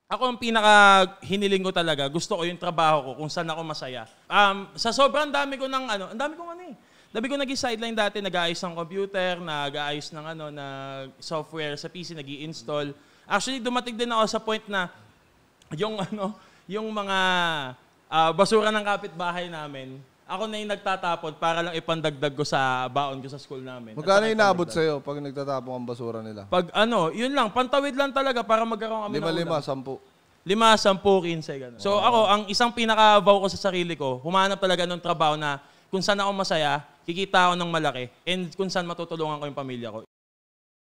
Ako ang pinaka-hiniling ko talaga, gusto ko yung trabaho ko kung saan ako masaya. Sa sobrang dami ko ng ang dami kong Dami ko naging sideline dati, nag-aayos ng computer, nag-aayos ng software sa PC, nag-i-install. Actually, dumating din ako sa point na yung mga basura ng kapitbahay namin, ako na yung nagtatapon para lang ipandagdag ko sa baon ko sa school namin. Magkano inaabot sa'yo pag nagtatapon ang basura nila? Pag yun lang, pantawid lang talaga para magkaroon kami ng ulam. 5, 10. 5, 10, 15, gano'n. So ako, ang isang pinaka-vow ko sa sarili ko, humanap talaga ng trabaho na kung saan ako masaya, kikita ako ng malaki, and kung saan matutulungan ko yung pamilya ko.